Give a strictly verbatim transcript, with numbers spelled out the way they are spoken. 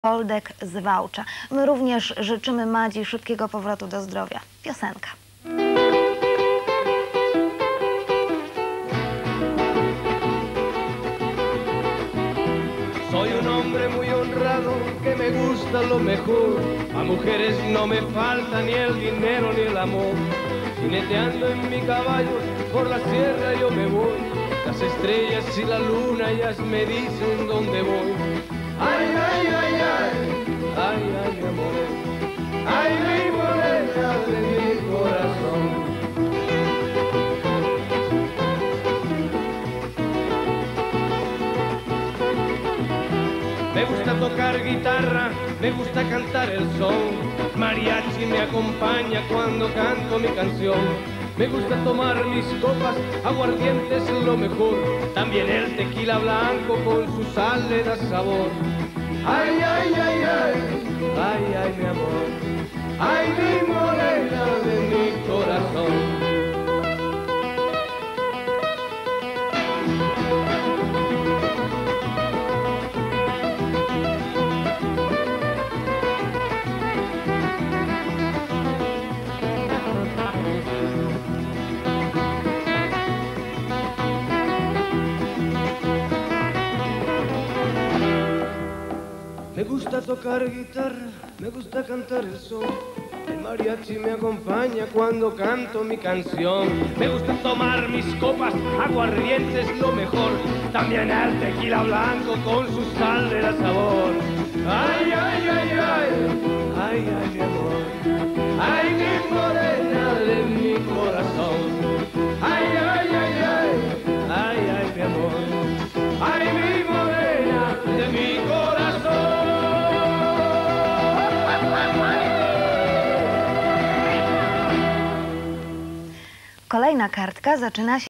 Oldek z Wałcza. My również życzymy Madzi szybkiego powrotu do zdrowia. Piosenka. Soy un hombre muy honrado que me gusta lo mejor. A mujeres no me falta ni el dinero ni el amor. Jineteando en mi caballo por la sierra yo me voy. Las estrellas y la luna ellas me dicen dónde voy. Ay, ay, ay, ay, ay, ay, mi amor. Ay, mi morena de mi corazón. Me gusta tocar guitarra, me gusta cantar el son. Mariachi me acompaña cuando canto mi canción. Me gusta tomar mis copas, aguardientes es lo mejor. También el tequila blanco con su sal le da sabor. Ay, ay, ay, ay, ay, ay, mi amor. Ay, mi morena de mi corazón. Me gusta tocar guitarra, me gusta cantar el son. El mariachi me acompaña cuando canto mi canción. Me gusta tomar mis copas, aguardiente es lo mejor. También el tequila blanco con su sal le da sabor. Ay, ay, ay, ay, ay, ay, mi amor. Ay, mi morena de mi corazón. Ay, ay, ay, ay, ay, ay, mi amor. Ay, mi morena de mi corazón. Kolejna kartka zaczyna się